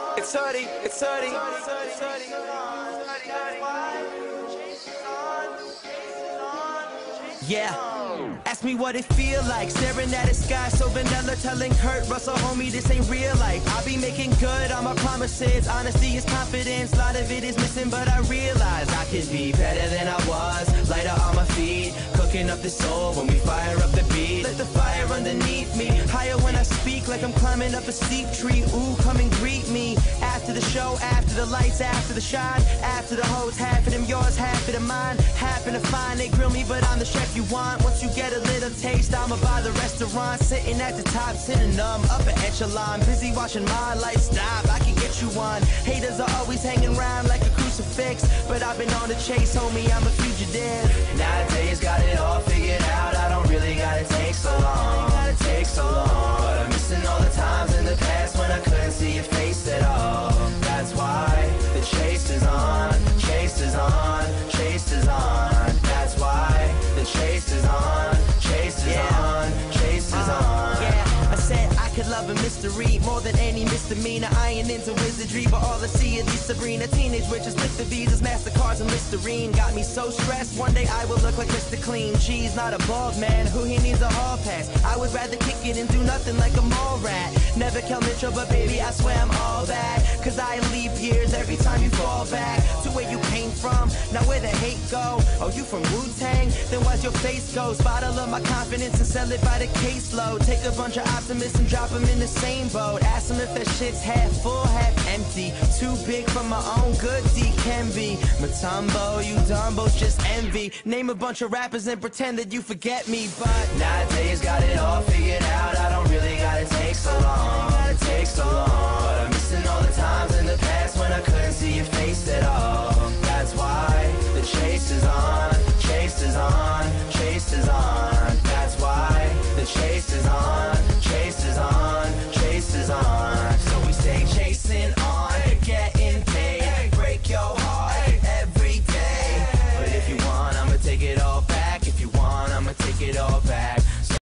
It's 30, it's 30. Yeah. Ask me what it feel like, staring at the sky so vanilla, telling Kurt Russell, homie, this ain't real life. I be making good on my promises, honesty is confidence, a lot of it is missing, but I realize I could be better than I was, lighter on my feet, cooking up the soul when we fire up the beat. Let the fire underneath me, higher when I speak, like I'm climbing up a steep tree. Ooh, come and greet me, after the show, after the lights, after the shine, after the hoes, half of them yours, half of them mine, happen to find they grill me, but I'm the chef you want. Once you get a little taste, I'ma buy the restaurant, sitting at the top, sitting upper echelon, busy watching my life stop. I can get you one. Haters are always hanging around like a crucifix, but I've been on the chase, homie, I'm a fugitive. Nowadays got it all figured out, I don't really gotta take so long, but I'm missing all the times in the past when I couldn't see your face at all. That's why the chase is on, chase is on, chase is on. That's why the chase is on, chase is on, chase is on. Yeah, I said I could love a mystery more than any misdemeanor. I ain't into wizardry, but all I see is these Sabrina teenage witches, Mr. Visas, Mastercards, and Listerine. Got me so stressed, one day I will look like Mr. Clean. She's not a bald man, who he needs a hall pass. I would rather kick it and do nothing like a mall rat. Never Kel Mitchell, but baby, I swear I'm all that. Cause I leap years every time you fall back to where you came from. Now where the hate go? Oh, you from Wu-Tang? Then why's your face go? Bottle of my confidence and sell it by the caseload. Take a bunch of optimists and drop them in the same boat. Ask them if that shit's half full, half empty. Too big for my own good, D can be. Matumbo, you dumbos just envy. Name a bunch of rappers and pretend that you forget me. But nowadays got it all figured out, I don't really gotta take so long, but I'm missing all the times in the past when I couldn't see your face at all. That's why the chase is on, chase is on, chase is on.